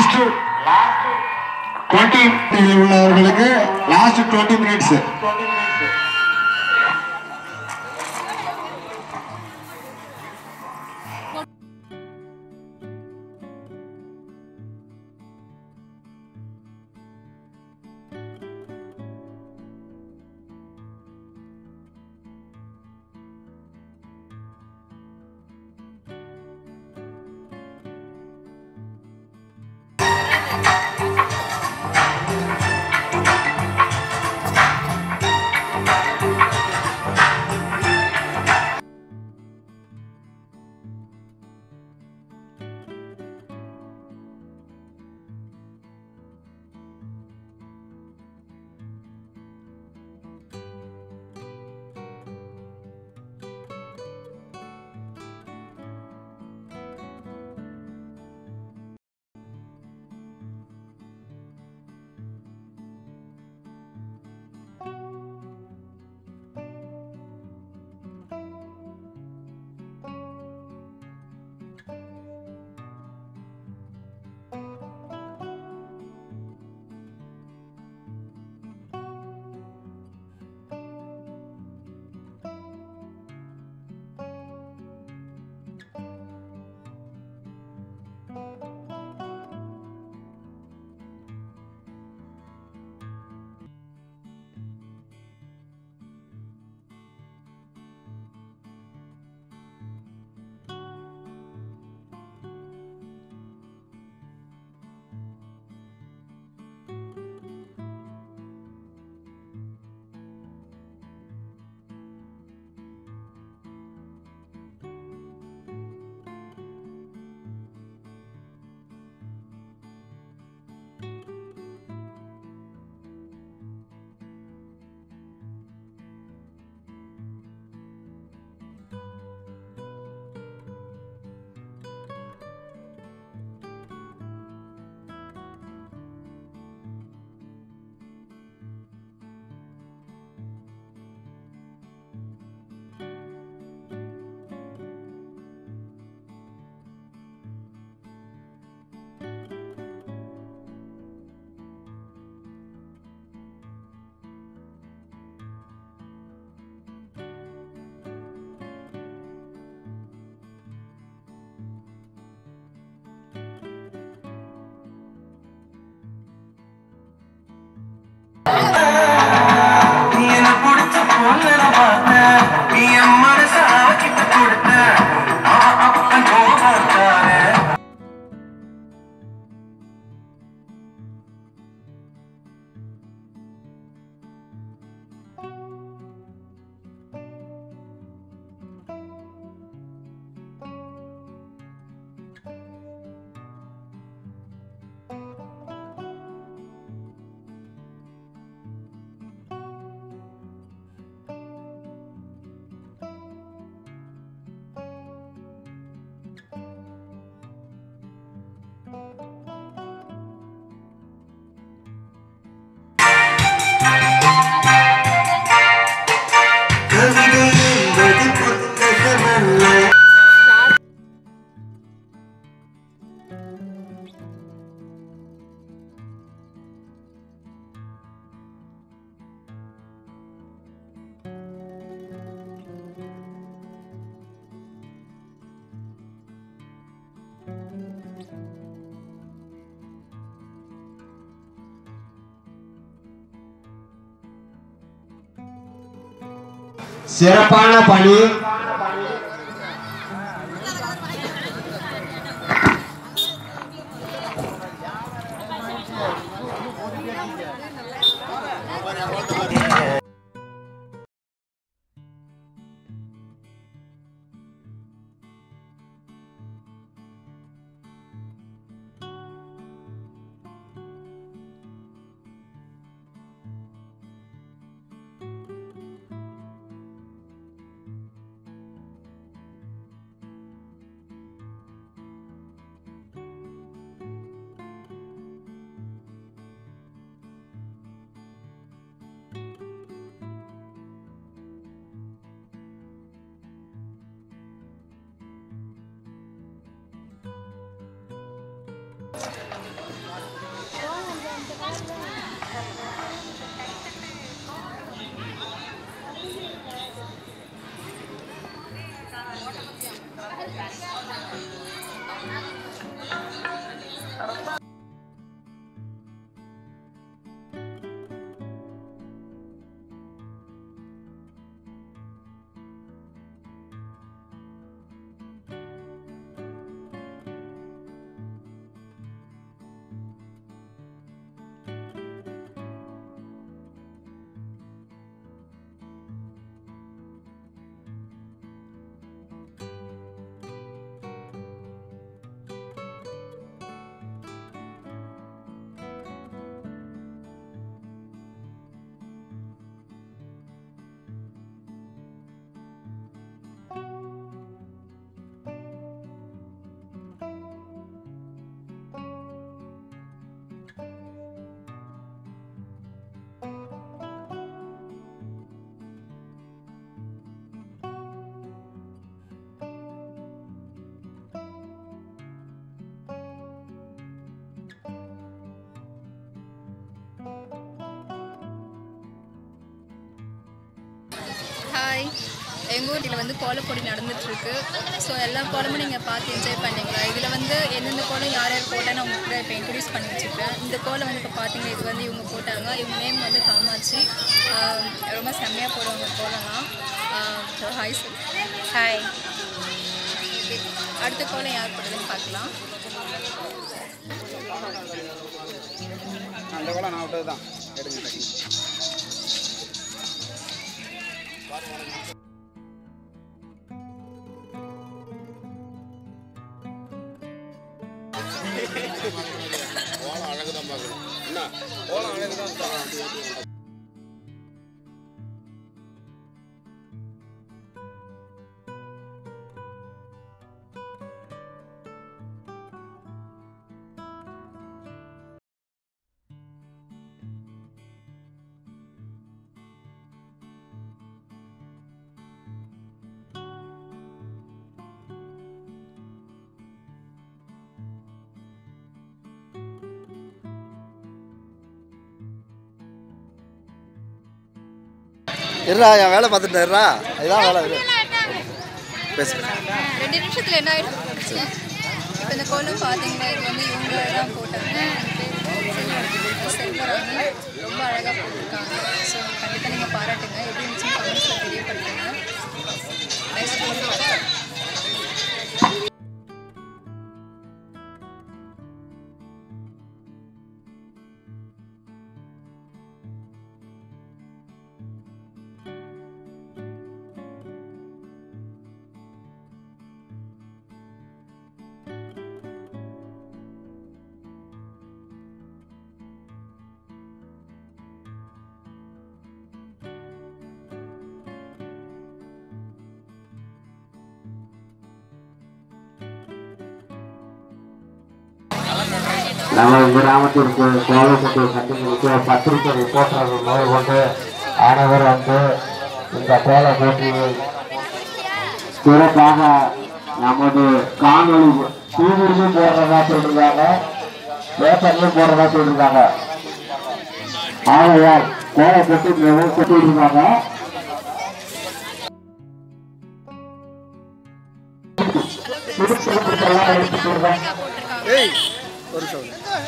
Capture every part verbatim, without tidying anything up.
Last twenty உள்ளவர்களுக்கு last twenty minutes. சிறப்பான பணி. எங்கள் ஊரில் வந்து கோலப்பொடி நடந்துகிட்ருக்கு. ஸோ எல்லா கோலமும் நீங்கள் பார்த்து என்ஜாய் பண்ணிங்களா. இதில் வந்து எந்தெந்த கோலம் யார் யார் போட்டான்னு அவங்களுக்கு இப்போ இன்ட்ரடியூஸ் பண்ணி வச்சுருக்கேன். இந்த கோலம் வந்து இப்போ பார்த்தீங்கன்னா இது வந்து இவங்க போட்டாங்க. இவங்க நேம் வந்து காமாட்சி. ரொம்ப செம்மையாக போடுவாங்க கோலம்லாம். Hi sir. ஹாய். ஓகே, அடுத்த கோலம் யார் போடுறதுன்னு பார்க்கலாம். அந்த கோலம் நான் விட்டது தான் எடுங்க. கோலம் அழகு தான் பார்க்கணும். என்ன கோலம் அழகு தான். இருடா, என் வேலை பார்த்துட்டாருடா. இதுதான் வேலை. இது பேசு. ரெண்டு நிமிஷத்தில் என்ன ஆகிடும். இப்போ இந்த கோலம் பார்த்தீங்கன்னா இது வந்து இவங்க தான் போட்டாங்க. செல்வராணி ரொம்ப அழகாக போட்டிருக்காங்க. ஸோ கண்டிப்பாக நீங்கள் பாராட்டுங்க. எப்படி இருந்துச்சுன்னு கமெண்ட்ஸில் தெரியப்படுத்துங்க. நெக்ஸ்ட் நம்ம கிராமத்திற்கு கோலப்பட்டு கட்டிங்களுக்கு பத்திரிகை ரிப்போர்ட்டர்கள் முதல் கொண்டு அனைவர் வந்து இந்த கோல போட்டியை சிறப்பாக நமது காணொலி டிவிலையும் போடுறதா சொல்லிருக்காங்க, பேப்பர்லையும் போடுறதா சொல்லிருக்காங்க. ஆகையால் கோல போட்டு மிகவும் சொல்லிருக்காங்க. ஒரு சொல்லுங்க.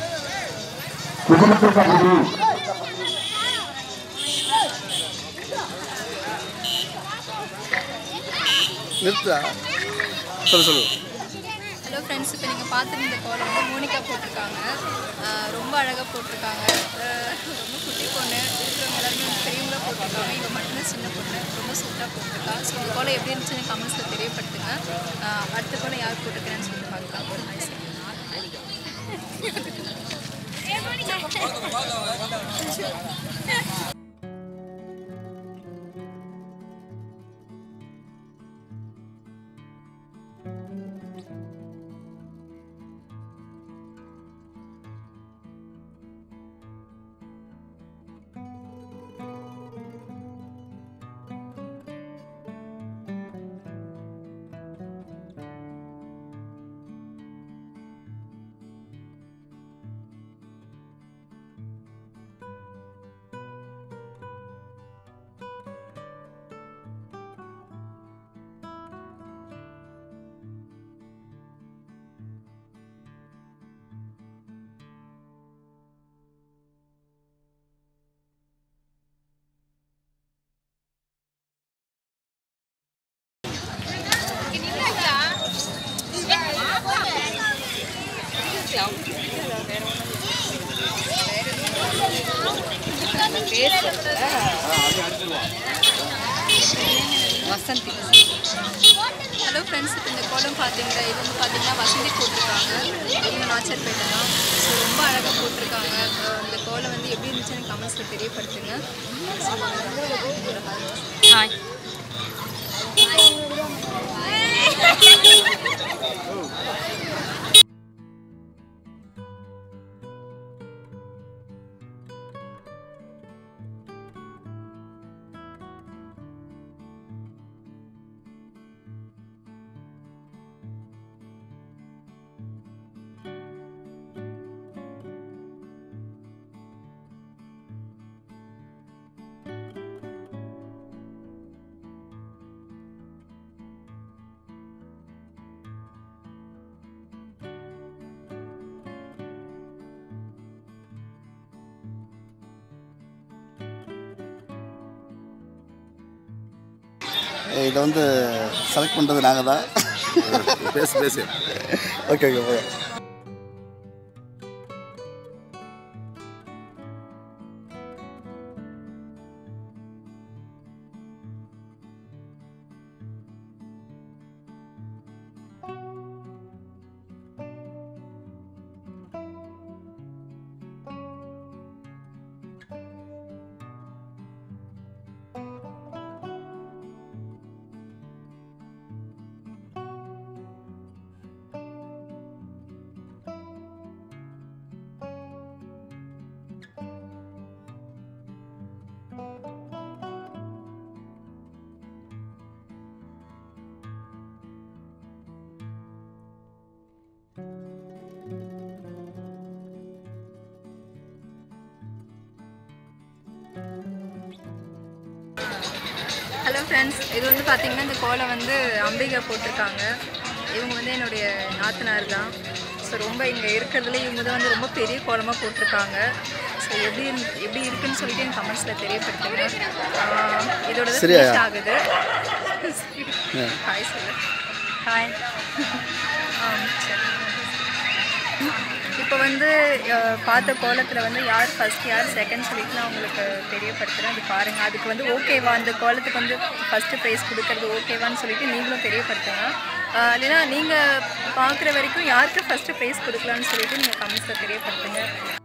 நிறுத்தா சொல்லு சொல்லு. ஹலோ ஃப்ரெண்ட்ஸ், இப்போ நீங்கள் பார்த்துட்டு இந்த கோலம் வந்து மோனிகா போட்டிருக்காங்க. ரொம்ப அழகாக போட்டிருக்காங்க. ரொம்ப குட்டி பொண்ணு இருக்கிறவங்க எல்லாருமே பெரியவங்களாக போட்டிருக்காங்க. இவங்க மட்டும்தான் சின்ன பொண்ணு, ரொம்ப சூப்பராக போட்டிருக்கா. ஸோ இந்த கோலம் எப்படி இருந்துச்சுன்னு கமெண்ட்ஸில் தெரியப்படுத்துங்க. அடுத்த கோலம் யார் போட்டிருக்கிறேன்னு சொல்லிட்டு பார்க்கலாம். ஒரு நாய் சார். வசந்தி. ஹலோ ஃப்ரெண்ட்ஸ், இப்போ இந்த கோலம் பார்த்தீங்கன்னா இவங்க பார்த்தீங்கன்னா வசந்தி போட்டிருக்காங்க. இவங்க நாச்சர்பேட்டை தான். ஸோ ரொம்ப அழகாக போட்டிருக்காங்க. இந்த கோலம் வந்து எப்படி இருந்துச்சுன்னு கமெண்ட்ஸில் தெரியப்படுத்துங்க. ஹாய். இதை வந்து செலக்ட் பண்ணுறது நாங்கள் தான். பேசு பேசு. Okay okay. ஹலோ ஃப்ரெண்ட்ஸ், இது வந்து பார்த்திங்கன்னா இந்த கோலம் வந்து அம்பிகா போட்டிருக்காங்க. இவங்க வந்து என்னுடைய நாத்தனார் தான். ஸோ ரொம்ப இங்கே இருக்கிறதுல இவங்க தான் வந்து ரொம்ப பெரிய கோலமாக போட்டிருக்காங்க. ஸோ எப்படி எப்படி இருக்குன்னு சொல்லிட்டு எனக்கு கமெண்ட்ஸில் தெரியப்படுத்துகிறேன். இதோட ஃபினிஷ் ஆகுது. ஹாய் சொல்லு. ஹாய். சரி. இப்போ வந்து பார்த்த கோலத்தில் வந்து யார் ஃபஸ்ட் யார் செகண்ட் சொல்லிட்டு நான் உங்களுக்கு தெரியப்படுத்துகிறேன். அது பாருங்கள். அதுக்கு வந்து ஓகேவா, அந்த கோலத்துக்கு வந்து ஃபஸ்ட்டு ப்ரைஸ் கொடுக்கறது ஓகேவான்னு சொல்லிட்டு நீங்களும் தெரியப்படுத்துங்க. இல்லைன்னா நீங்கள் பார்க்குற வரைக்கும் யாருக்கு ஃபஸ்ட்டு ப்ரைஸ் கொடுக்கலான்னு சொல்லிட்டு நீங்கள் கமெண்ட்ஸில் தெரியப்படுத்துங்க.